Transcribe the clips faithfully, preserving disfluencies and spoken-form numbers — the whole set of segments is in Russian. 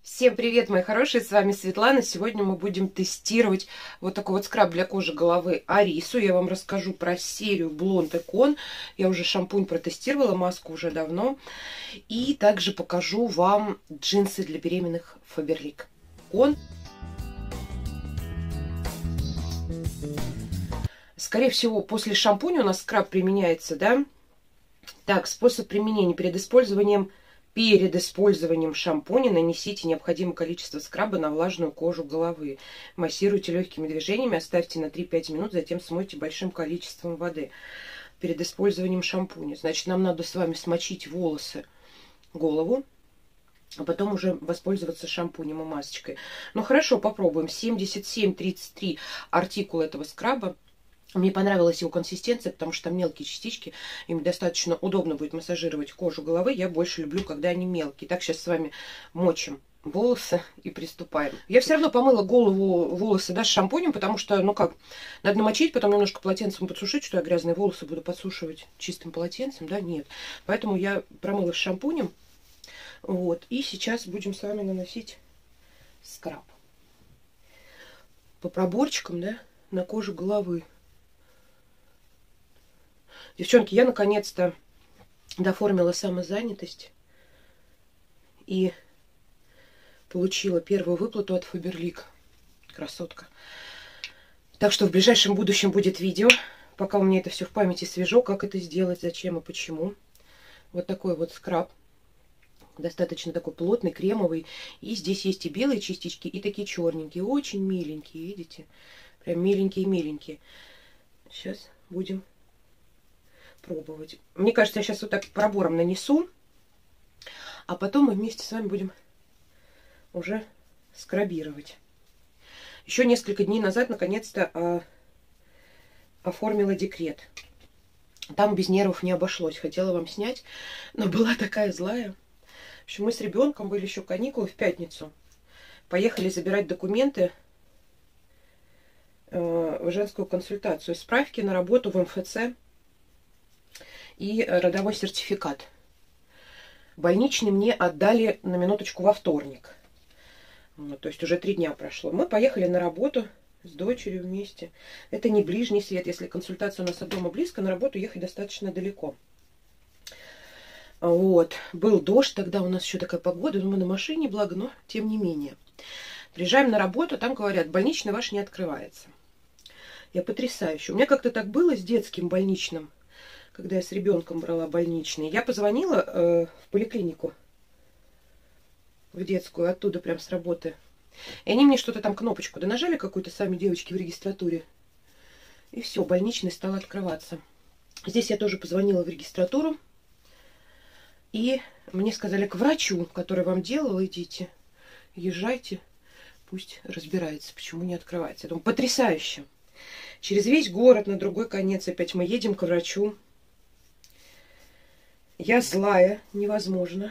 Всем привет, мои хорошие, с вами Светлана. Сегодня мы будем тестировать вот такой вот скраб для кожи головы Арису. Я вам расскажу про серию Blond Icon. Я уже шампунь протестировала, маску уже давно. И также покажу вам джинсы для беременных Faberlic. Он, скорее всего, после шампуня у нас скраб применяется, да? Так, способ применения: перед использованием Перед использованием шампуня нанесите необходимое количество скраба на влажную кожу головы. Массируйте легкими движениями, оставьте на три-пять минут, затем смойте большим количеством воды. Перед использованием шампуня. Значит, нам надо с вами смочить волосы, голову, а потом уже воспользоваться шампунем и масочкой. Ну хорошо, попробуем. семьдесят семь тридцать три артикул этого скраба. Мне понравилась его консистенция, потому что там мелкие частички. Им достаточно удобно будет массажировать кожу головы. Я больше люблю, когда они мелкие. Так, сейчас с вами мочим волосы и приступаем. Я все равно помыла голову, волосы, да, с шампунем, потому что, ну как, надо намочить, потом немножко полотенцем подсушить, что я грязные волосы буду подсушивать чистым полотенцем, да, нет. Поэтому я промыла с шампунем. Вот, и сейчас будем с вами наносить скраб. По проборчикам, да, на кожу головы. Девчонки, я наконец-то доформила самозанятость и получила первую выплату от Faberlic. Красотка. Так что в ближайшем будущем будет видео. Пока у меня это все в памяти свежо, как это сделать, зачем и почему. Вот такой вот скраб. Достаточно такой плотный, кремовый. И здесь есть и белые частички, и такие черненькие. Очень миленькие, видите? Прям миленькие-миленькие. Сейчас будем пробовать. Мне кажется, я сейчас вот так пробором нанесу, а потом мы вместе с вами будем уже скрабировать. Еще несколько дней назад наконец-то а, оформила декрет. Там без нервов не обошлось. Хотела вам снять, но была такая злая. В общем, мы с ребенком, были еще каникулы, в пятницу. Поехали забирать документы э, в женскую консультацию. Справки на работу в эм эф цэ и родовой сертификат. Больничный мне отдали на минуточку во вторник. Вот, то есть уже три дня прошло. Мы поехали на работу с дочерью вместе. Это не ближний свет. Если консультация у нас от дома близко, на работу ехать достаточно далеко. Вот. Был дождь, тогда у нас еще такая погода. Мы на машине, благо, но тем не менее. Приезжаем на работу, там говорят, больничный ваш не открывается. Я потрясающе. У меня как-то так было с детским больничным, когда я с ребенком брала больничный. Я позвонила э, в поликлинику, в детскую, оттуда прям с работы. И они мне что-то там, кнопочку, да нажали какую-то сами девочки в регистратуре. И все, больничный стал открываться. Здесь я тоже позвонила в регистратуру. И мне сказали, к врачу, который вам делал, идите, езжайте, пусть разбирается, почему не открывается. Я думаю, потрясающе. Через весь город, на другой конец опять мы едем к врачу. Я злая, невозможно.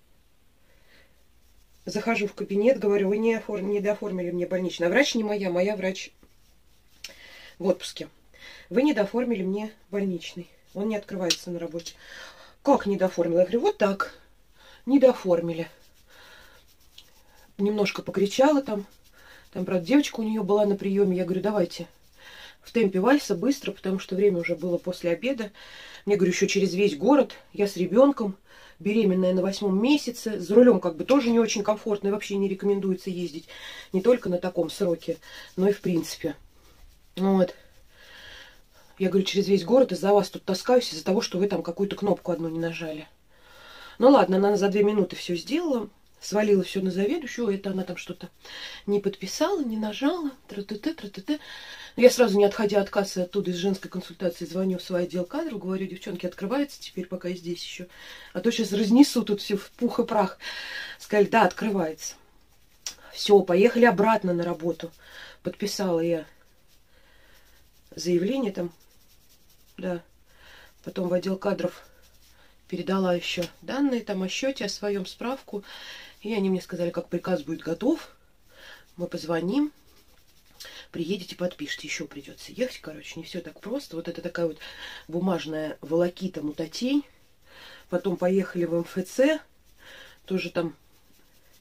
Захожу в кабинет, говорю, вы не, оформ... не дооформили мне больничный. А врач не моя, моя врач в отпуске. Вы не дооформили мне больничный. Он не открывается на работе. Как не дооформила? Я говорю, вот так. Не дооформили. Немножко покричала там. Там, правда, девочка у нее была на приеме. Я говорю, давайте в темпе вальса быстро, потому что время уже было после обеда. Мне, говорю, еще через весь город. Я с ребенком, беременная на восьмом месяце. За рулем как бы тоже не очень комфортно. И вообще не рекомендуется ездить не только на таком сроке, но и в принципе. Вот. Я говорю, через весь город из-за вас тут таскаюсь, из-за того, что вы там какую-то кнопку одну не нажали. Ну ладно, она за две минуты все сделала. Свалила все на заведующую. Это она там что-то не подписала, не нажала. Тра-та-та, тра-та-та. Я сразу, не отходя от кассы оттуда из женской консультации, звоню в свой отдел кадров, говорю, девчонки, открывается теперь, пока я здесь еще. А то сейчас разнесу тут все в пух и прах. Сказали, да, открывается. Все, поехали обратно на работу. Подписала я заявление там, да. Потом в отдел кадров передала еще данные там о счете, о своем, справку. И они мне сказали, как приказ будет готов, мы позвоним. Приедете, подпишите. Еще придется ехать, короче, не все так просто. Вот это такая вот бумажная волокита, мутатень. Потом поехали в эм эф цэ. Тоже там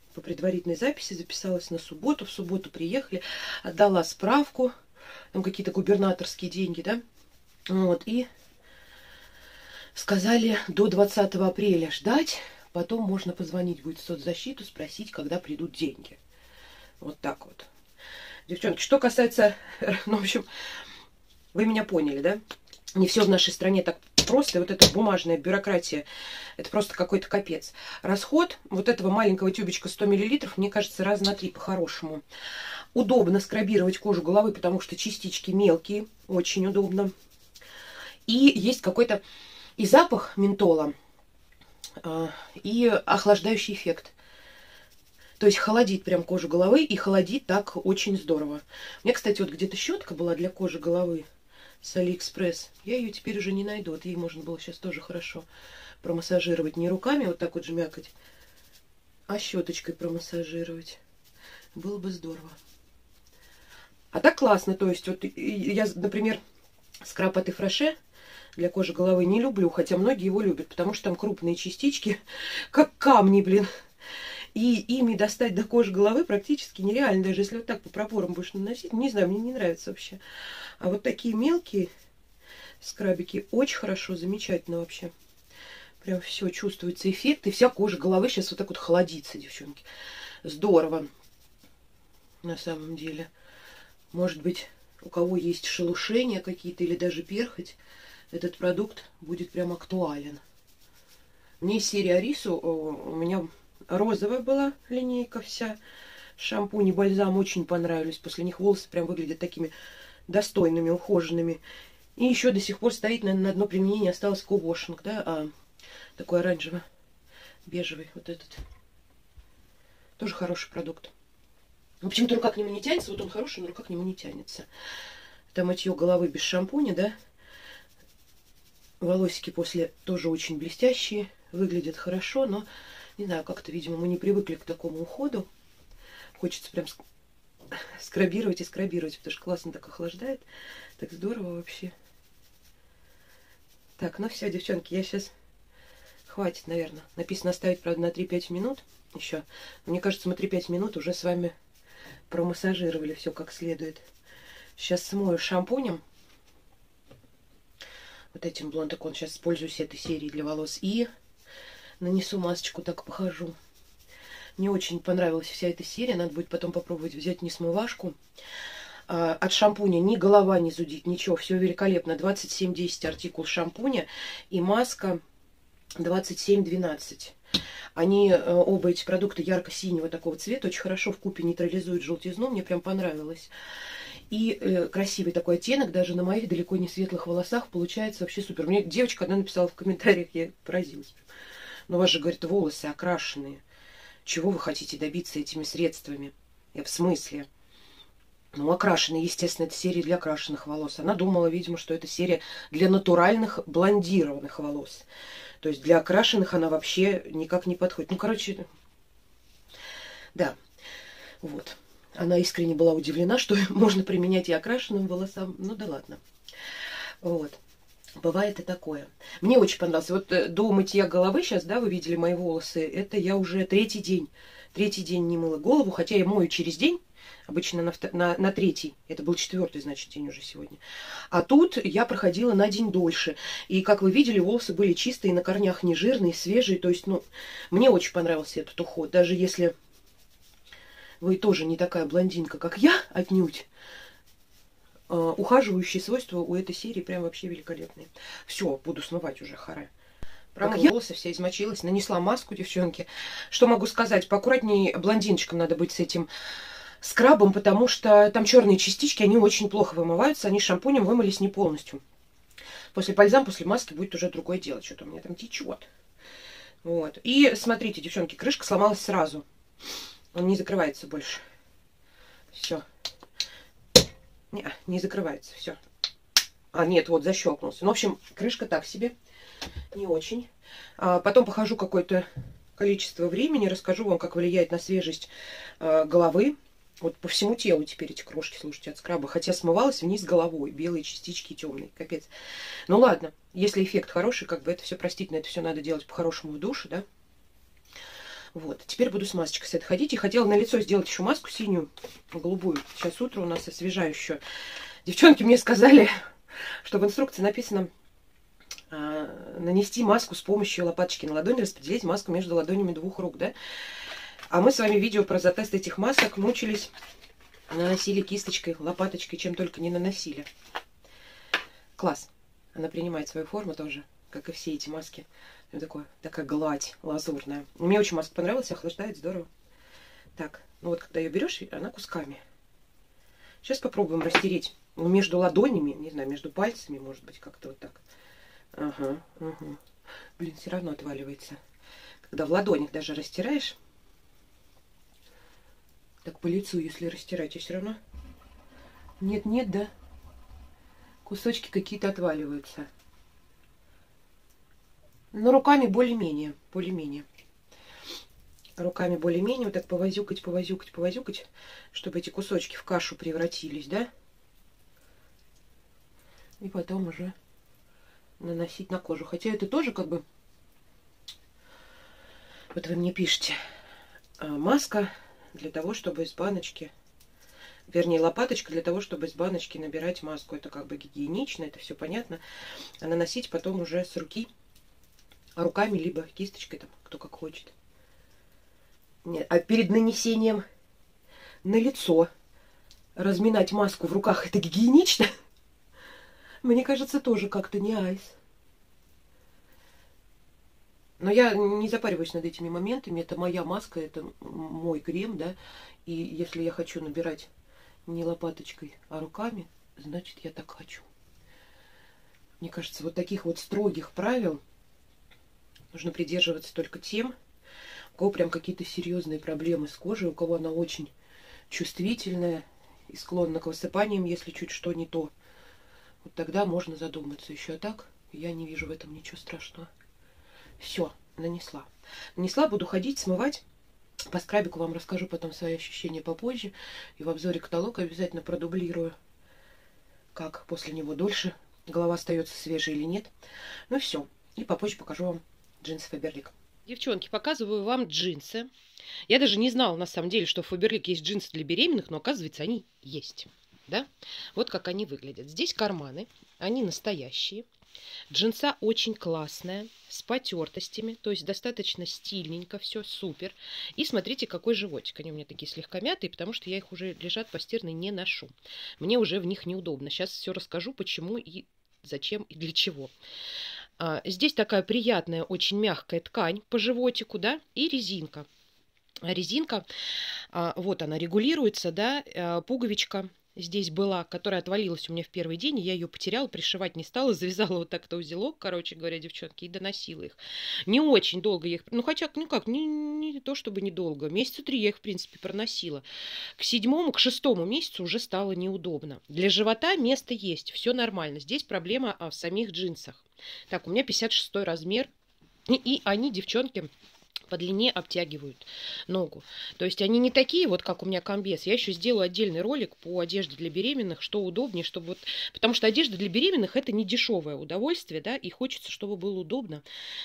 по предварительной записи записалась на субботу. В субботу приехали, отдала справку. Там какие-то губернаторские деньги, да? Вот, и сказали до двадцатого апреля ждать. Потом можно позвонить будет в соцзащиту, спросить, когда придут деньги. Вот так вот. Девчонки, что касается... Ну, в общем, вы меня поняли, да? Не все в нашей стране так просто. И вот эта бумажная бюрократия, это просто какой-то капец. Расход вот этого маленького тюбичка сто миллилитров, мне кажется, раз на три по-хорошему. Удобно скрабировать кожу головы, потому что частички мелкие. Очень удобно. И есть какой-то и запах ментола, и охлаждающий эффект. То есть холодит прям кожу головы, и холодит так очень здорово. У меня, кстати, вот где-то щетка была для кожи головы с Алиэкспресс. Я ее теперь уже не найду. Вот ей можно было сейчас тоже хорошо промассажировать. Не руками вот так вот жмякать, а щеточкой промассажировать. Было бы здорово. А так классно. То есть вот я, например, скраб от Ифраше для кожи головы не люблю, хотя многие его любят, потому что там крупные частички, как камни, блин. И ими достать до кожи головы практически нереально, даже если вот так по проборам будешь наносить. Не знаю, мне не нравится вообще. А вот такие мелкие скрабики очень хорошо, замечательно вообще. Прям все чувствуется эффект, и вся кожа головы сейчас вот так вот холодится, девчонки. Здорово. На самом деле. Может быть, у кого есть шелушения какие-то или даже перхоть, этот продукт будет прям актуален. Мне из серии Арису у меня розовая была линейка вся. Шампунь и бальзам очень понравились. После них волосы прям выглядят такими достойными, ухоженными. И еще до сих пор стоит, наверное, на одно применение осталось ко-вошинг, да, а такой оранжево-бежевый вот этот. Тоже хороший продукт. Почему-то рука к нему не тянется. Вот он хороший, но рука к нему не тянется. Это мытье головы без шампуня, да. Волосики после тоже очень блестящие. Выглядят хорошо, но, не знаю, как-то, видимо, мы не привыкли к такому уходу. Хочется прям скрабировать и скрабировать, потому что классно так охлаждает. Так здорово вообще. Так, ну все, девчонки, я сейчас... Хватит, наверное. Написано оставить, правда, на три-пять минут еще. Мне кажется, мы три-пять минут уже с вами промассажировали все как следует. Сейчас смою шампунем. Вот этим блондекон. Сейчас используюсь этой серией для волос. И нанесу масочку, так похожу. Мне очень понравилась вся эта серия. Надо будет потом попробовать взять несмывашку. А, от шампуня ни голова не зудит, ничего. Все великолепно. двадцать семь десять артикул шампуня. И маска двадцать семь двенадцать. Они, оба эти продукты ярко-синего такого цвета. Очень хорошо вкупе нейтрализуют желтизну. Мне прям понравилось. И э, красивый такой оттенок, даже на моих далеко не светлых волосах, получается вообще супер. Мне девочка одна написала в комментариях, я поразилась. Но у вас же, говорит, волосы окрашенные. Чего вы хотите добиться этими средствами? Я в смысле? Ну, окрашенные, естественно, это серия для окрашенных волос. Она думала, видимо, что это серия для натуральных блондированных волос. То есть для окрашенных она вообще никак не подходит. Ну, короче, да, вот. Она искренне была удивлена, что можно применять и окрашенным волосам. Ну да ладно. Вот. Бывает и такое. Мне очень понравилось. Вот до мытья головы, сейчас, да, вы видели мои волосы, это я уже третий день. Третий день не мыла голову, хотя я мою через день. Обычно на, на, на третий. Это был четвертый, значит, день уже сегодня. А тут я проходила на день дольше. И, как вы видели, волосы были чистые, на корнях не жирные, свежие. То есть, ну, мне очень понравился этот уход. Даже если... Вы тоже не такая блондинка, как я, отнюдь. Uh, ухаживающие свойства у этой серии прям вообще великолепные. Все, буду смывать уже, харе. Промыла я... волосы, вся измочилась, нанесла маску, девчонки. Что могу сказать? Поаккуратнее блондиночкам надо быть с этим скрабом, потому что там черные частички, они очень плохо вымываются. Они шампунем вымылись не полностью. После бальзам, после маски будет уже другое дело. Что-то у меня там течет. Вот. И смотрите, девчонки, крышка сломалась сразу. Он не закрывается больше. Все. Не, не закрывается. Все. А, нет, вот защелкнулся. Ну, в общем, крышка так себе. Не очень. А, потом похожу какое-то количество времени. Расскажу вам, как влияет на свежесть а, головы. Вот по всему телу теперь эти крошки, слушайте, от скраба. Хотя смывалась вниз головой. Белые частички темные. Капец. Ну, ладно. Если эффект хороший, как бы это все простительно. Это все надо делать по-хорошему в душе, да? Вот, теперь буду с масочкой с этой ходить. И хотела на лицо сделать еще маску синюю, голубую. Сейчас утро у нас освежающую. Девчонки мне сказали, что в инструкции написано э, нанести маску с помощью лопаточки на ладонь, распределить маску между ладонями двух рук, да? А мы с вами видео про затест этих масок мучились, наносили кисточкой, лопаточкой, чем только не наносили. Класс. Она принимает свою форму тоже, как и все эти маски. Такое, такая гладь лазурная. Мне очень маска понравилась, охлаждает, здорово. Так, ну вот когда ее берешь, она кусками. Сейчас попробуем растереть между ладонями, не знаю, между пальцами, может быть, как-то вот так. Ага, ага. Блин, все равно отваливается. Когда в ладонях даже растираешь, так по лицу, если растирать, и все равно нет-нет, да, кусочки какие-то отваливаются. Но руками более-менее, более-менее. Руками более-менее вот так повозюкать, повозюкать, повозюкать, чтобы эти кусочки в кашу превратились, да? И потом уже наносить на кожу. Хотя это тоже как бы... Вот вы мне пишете, маска для того, чтобы из баночки... Вернее, лопаточка для того, чтобы из баночки набирать маску. Это как бы гигиенично, это все понятно. А наносить потом уже с руки... руками, либо кисточкой, там, кто как хочет. Нет. А перед нанесением на лицо разминать маску в руках, это гигиенично? Мне кажется, тоже как-то не айс. Но я не запариваюсь над этими моментами. Это моя маска, это мой крем, да. И если я хочу набирать не лопаточкой, а руками, значит, я так хочу. Мне кажется, вот таких вот строгих правил нужно придерживаться только тем, у кого прям какие-то серьезные проблемы с кожей, у кого она очень чувствительная и склонна к высыпаниям, если чуть что не то. Вот тогда можно задуматься. Еще так я не вижу в этом ничего страшного. Все, нанесла. Нанесла, буду ходить, смывать. По скрабику вам расскажу потом свои ощущения попозже. И в обзоре каталога обязательно продублирую, как после него дольше голова остается свежей или нет. Ну все. И попозже покажу вам джинсы Faberlic. Девчонки, показываю вам джинсы. Я даже не знала, на самом деле, что в Faberlic есть джинсы для беременных, но оказывается, они есть. Да? Вот как они выглядят. Здесь карманы, они настоящие. Джинса очень классная, с потертостями, то есть достаточно стильненько, все супер. И смотрите, какой животик. Они у меня такие слегка мятые, потому что я их уже лежат постирные не ношу. Мне уже в них неудобно. Сейчас все расскажу, почему и зачем и для чего. А, здесь такая приятная, очень мягкая ткань по животику, да, и резинка. Резинка, а, вот она регулируется, да, а, пуговичка здесь была, которая отвалилась у меня в первый день, и я ее потеряла, пришивать не стала, завязала вот так-то узелок, короче говоря, девчонки, и доносила их. Не очень долго я их, ну хотя, ну как, не, не то чтобы недолго, месяца три я их, в принципе, проносила. К седьмому, к шестому месяцу уже стало неудобно. Для живота место есть, все нормально. Здесь проблема а, в самих джинсах. Так, у меня пятьдесят шестой размер, и, и они, девчонки, по длине обтягивают ногу. То есть они не такие, вот как у меня комбез. Я еще сделаю отдельный ролик по одежде для беременных, что удобнее, чтобы вот... Потому что одежда для беременных это не дешевое удовольствие, да, и хочется, чтобы было удобно,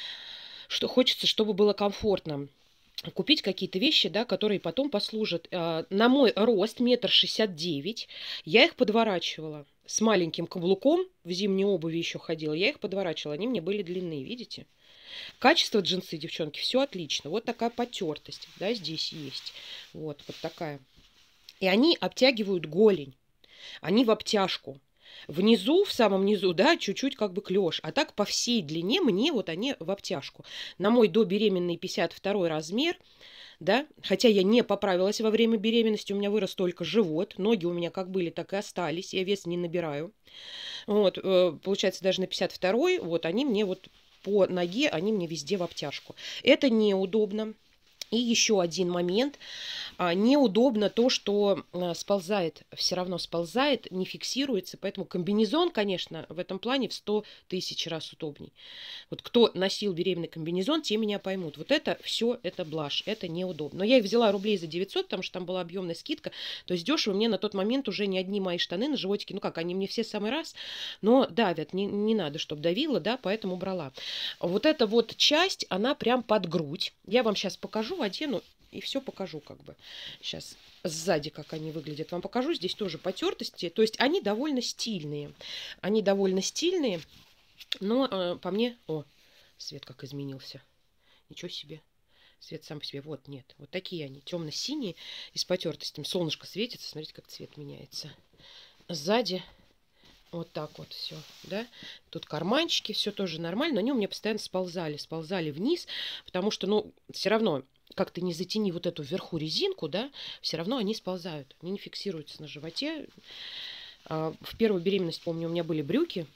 что хочется, чтобы было комфортно. Купить какие-то вещи, да, которые потом послужат. На мой рост метр шестьдесят девять, я их подворачивала с маленьким каблуком, в зимней обуви еще ходила, я их подворачивала, они мне были длинные, видите? Качество джинсы, девчонки, все отлично. Вот такая потертость, да, здесь есть. Вот, вот такая. И они обтягивают голень. Они в обтяжку. Внизу, в самом низу, да, чуть-чуть как бы клеш. А так по всей длине мне вот они в обтяжку. На мой добеременный пятьдесят второй размер, да, хотя я не поправилась во время беременности, у меня вырос только живот. Ноги у меня как были, так и остались. Я вес не набираю. Вот, получается, даже на пятьдесят второй, вот они мне вот... По ноге они мне везде в обтяжку. Это неудобно. И еще один момент. А, неудобно то, что а, сползает, все равно сползает, не фиксируется. Поэтому комбинезон, конечно, в этом плане в сто тысяч раз удобней. Вот кто носил беременный комбинезон, те меня поймут. Вот это все, это блажь, это неудобно. Но я их взяла рублей за девятьсот, потому что там была объемная скидка. То есть дешево мне на тот момент уже не одни мои штаны на животике. Ну как, они мне все самый раз, но давят. Не, не надо, чтобы давило, да, поэтому брала. Вот эта вот часть, она прям под грудь. Я вам сейчас покажу, одену и все покажу как бы. Сейчас сзади, как они выглядят, вам покажу. Здесь тоже потертости. То есть они довольно стильные. Они довольно стильные. Но э, по мне... О, свет как изменился. Ничего себе. Свет сам по себе. Вот, нет. Вот такие они. Темно-синие и с потертостями. Солнышко светится. Смотрите, как цвет меняется. Сзади вот так вот все. Да? Тут карманчики. Все тоже нормально. Но они у меня постоянно сползали. Сползали вниз. Потому что, ну, все равно... Как ты не затяни вот эту вверху резинку, да, все равно они сползают. Они не фиксируются на животе. А, в первую беременность, помню, у меня были брюки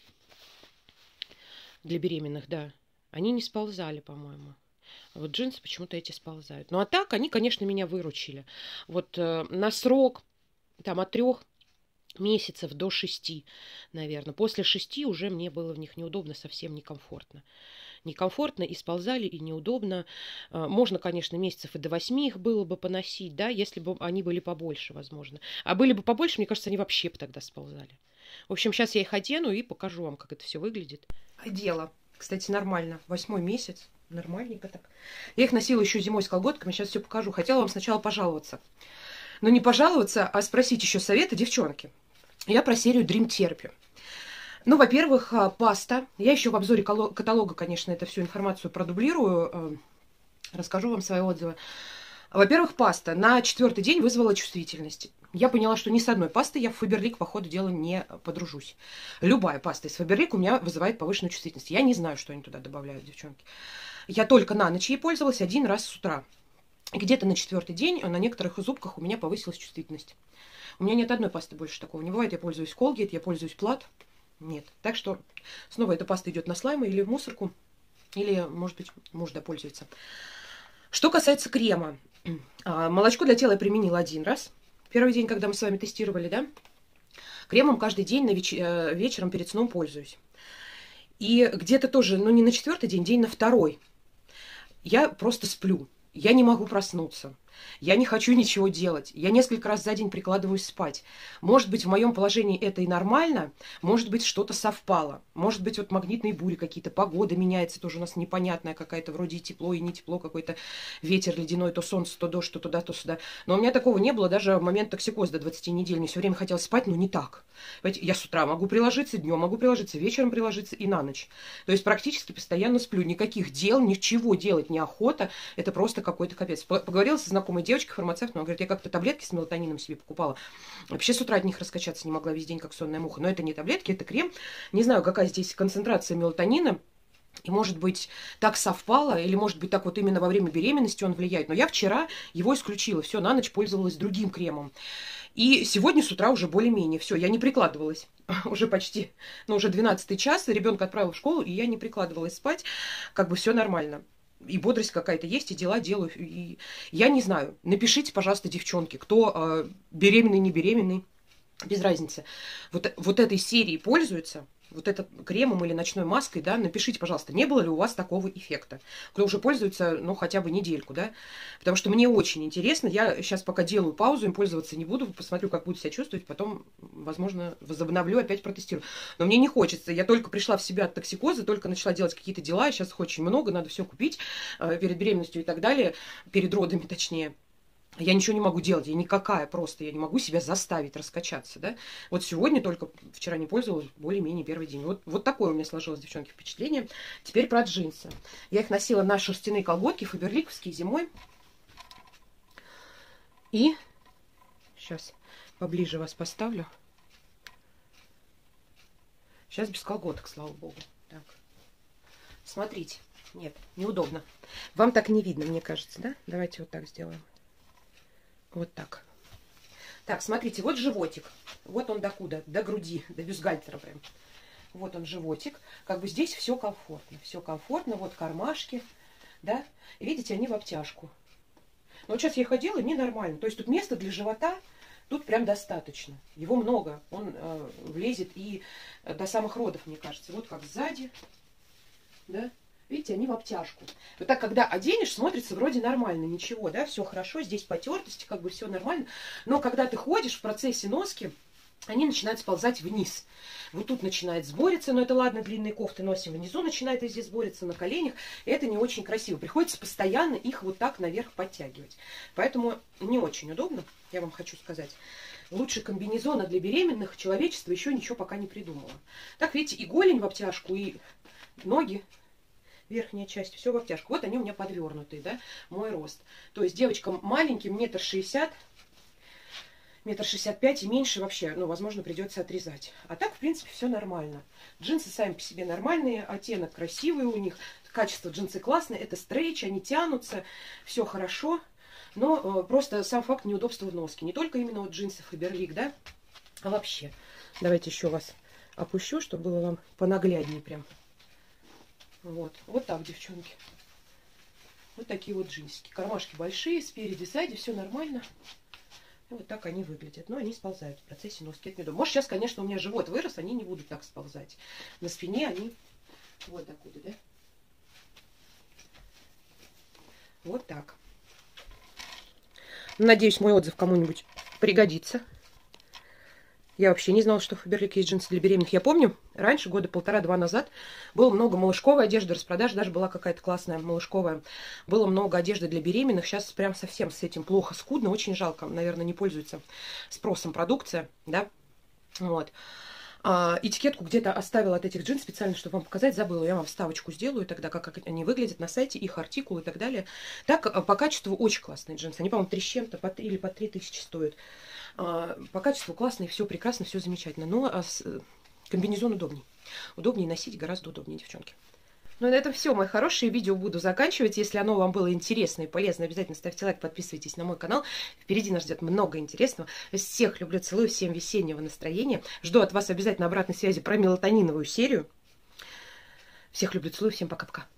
для беременных, да. Они не сползали, по-моему. А вот джинсы почему-то эти сползают. Ну, а так они, конечно, меня выручили. Вот э, на срок, там, от трех месяцев до шести, наверное. После шести уже мне было в них неудобно, совсем некомфортно. Некомфортно и сползали, и неудобно. Можно, конечно, месяцев и до восьми их было бы поносить, да, если бы они были побольше, возможно. А были бы побольше, мне кажется, они вообще бы тогда сползали. В общем, сейчас я их одену и покажу вам, как это все выглядит. Одела. Кстати, нормально. Восьмой месяц. Нормальненько так. Я их носила еще зимой с колготками. Сейчас все покажу. Хотела вам сначала пожаловаться. Но не пожаловаться, а спросить еще совета, девчонки. Я про серию Dream Therapy. Ну, во-первых, паста. Я еще в обзоре каталога, конечно, эту всю информацию продублирую. Расскажу вам свои отзывы. Во-первых, паста на четвертый день вызвала чувствительность. Я поняла, что ни с одной пастой я в Фаберлик, по ходу дела, не подружусь. Любая паста из Фаберлик у меня вызывает повышенную чувствительность. Я не знаю, что они туда добавляют, девчонки. Я только на ночь ей пользовалась один раз с утра. Где-то на четвертый день на некоторых зубках у меня повысилась чувствительность. У меня нет одной пасты больше такого не бывает. Я пользуюсь Colgate, я пользуюсь Plat. Нет. Так что снова эта паста идет на слаймы или в мусорку, или, может быть, муж допользуется. Что касается крема. Молочко для тела я применила один раз. Первый день, когда мы с вами тестировали, да? Кремом каждый день на веч... вечером перед сном пользуюсь. И где-то тоже, ну не на четвертый день, день на второй. Я просто сплю. Я не могу проснуться. Я не хочу ничего делать. Я несколько раз за день прикладываюсь спать. Может быть, в моем положении это и нормально. Может быть, что-то совпало. Может быть, вот магнитные бури какие-то. Погода меняется тоже у нас непонятная какая-то. Вроде и тепло, и не тепло. Какой-то ветер ледяной. То солнце, то дождь, то туда, то сюда. Но у меня такого не было даже в момент токсикоза до двадцати недель. Мне все время хотелось спать, но не так. Понимаете, я с утра могу приложиться, днем могу приложиться, вечером приложиться и на ночь. То есть практически постоянно сплю. Никаких дел, ничего делать неохота. Это просто какой-то капец. Поговорила со знакомой девочкой, фармацевт, она говорит, я как-то таблетки с мелатонином себе покупала. Вообще с утра от них раскачаться не могла весь день, как сонная муха. Но это не таблетки, это крем. Не знаю, какая здесь концентрация мелатонина. И, может быть, так совпало, или, может быть, так вот именно во время беременности он влияет. Но я вчера его исключила. Все, на ночь пользовалась другим кремом. И сегодня с утра уже более-менее. Все, я не прикладывалась. Уже почти, ну, уже двенадцатый час. Ребенка отправила в школу, и я не прикладывалась спать. Как бы все нормально. И бодрость какая-то есть, и дела делаю. И я не знаю. Напишите, пожалуйста, девчонки, кто э, беременный, не беременный, без разницы. Вот, вот этой серией пользуется, вот это кремом или ночной маской, да, напишите, пожалуйста, не было ли у вас такого эффекта. Кто уже пользуется, ну, хотя бы недельку, да. Потому что мне очень интересно. Я сейчас пока делаю паузу, им пользоваться не буду, посмотрю, как буду себя чувствовать, потом, возможно, возобновлю, опять протестирую. Но мне не хочется. Я только пришла в себя от токсикоза, только начала делать какие-то дела, сейчас их очень много, надо все купить э, перед беременностью и так далее, перед родами, точнее. Я ничего не могу делать, я никакая просто, я не могу себя заставить раскачаться, да. Вот сегодня только, вчера не пользовалась, более-менее первый день. Вот, вот такое у меня сложилось, девчонки, впечатление. Теперь про джинсы. Я их носила на шерстяные колготки, фаберликовские, зимой. И сейчас поближе вас поставлю. Сейчас без колготок, слава богу. Так. Смотрите. Нет, неудобно. Вам так не видно, мне кажется, да? Давайте вот так сделаем. Вот так. Так, смотрите, вот животик. Вот он докуда? До груди, до бюстгальтера прям. Вот он животик. Как бы здесь все комфортно. Все комфортно. Вот кармашки. Да? И видите, они в обтяжку. Но вот сейчас я ходила, и мне нормально. То есть тут место для живота, тут прям достаточно. Его много. Он э, влезет и до самых родов, мне кажется. Вот как сзади. Да? Видите, они в обтяжку. Вот так, когда оденешь, смотрится вроде нормально, ничего, да, все хорошо, здесь потертости, как бы все нормально. Но когда ты ходишь в процессе носки, они начинают сползать вниз. Вот тут начинает сбориться, но это ладно, длинные кофты носим. Внизу начинает и здесь сбориться на коленях. И это не очень красиво. Приходится постоянно их вот так наверх подтягивать. Поэтому не очень удобно, я вам хочу сказать. Лучше комбинезона для беременных человечество еще ничего пока не придумало. Так, видите, и голень в обтяжку, и ноги. Верхняя часть, все в обтяжку. Вот они у меня подвернутые, да, мой рост. То есть девочкам маленьким, метр шестьдесят, метр шестьдесят пять и меньше вообще, ну, возможно, придется отрезать. А так, в принципе, все нормально. Джинсы сами по себе нормальные, оттенок красивый у них, качество джинсы классное, это стрейч, они тянутся, все хорошо. Но э, просто сам факт неудобства в носке. Не только именно вот джинсы Фаберлик, да, а вообще. Давайте еще вас опущу, чтобы было вам понагляднее прям. Вот, вот так, девчонки. Вот такие вот джинсики. Кармашки большие, спереди, сзади, все нормально. И вот так они выглядят. Но они сползают в процессе носки. Это неудобно. Может, сейчас, конечно, у меня живот вырос, они не будут так сползать. На спине они вот докуда, да? Вот так. Надеюсь, мой отзыв кому-нибудь пригодится. Я вообще не знала, что в Фаберлик есть джинсы для беременных. Я помню, раньше, года полтора-два назад, было много малышковой одежды, распродажа даже была какая-то классная малышковая. Было много одежды для беременных. Сейчас прям совсем с этим плохо, скудно, очень жалко. Наверное, не пользуется спросом продукция, да. Вот. А, этикетку где-то оставила от этих джинс специально, чтобы вам показать, забыла. Я вам вставочку сделаю тогда, как они выглядят на сайте, их артикулы и так далее. Так, по качеству очень классные джинсы. Они, по-моему, три с чем-то, по три или по три тысячи стоят. А, по качеству классные, все прекрасно, все замечательно. Но а с, комбинезон удобней. Удобнее носить, гораздо удобнее, девчонки. Ну, на этом все, мои хорошие. Видео буду заканчивать. Если оно вам было интересно и полезно, обязательно ставьте лайк, подписывайтесь на мой канал. Впереди нас ждет много интересного. Всех люблю, целую, всем весеннего настроения. Жду от вас обязательно обратной связи про мелатониновую серию. Всех люблю, целую, всем пока-пока.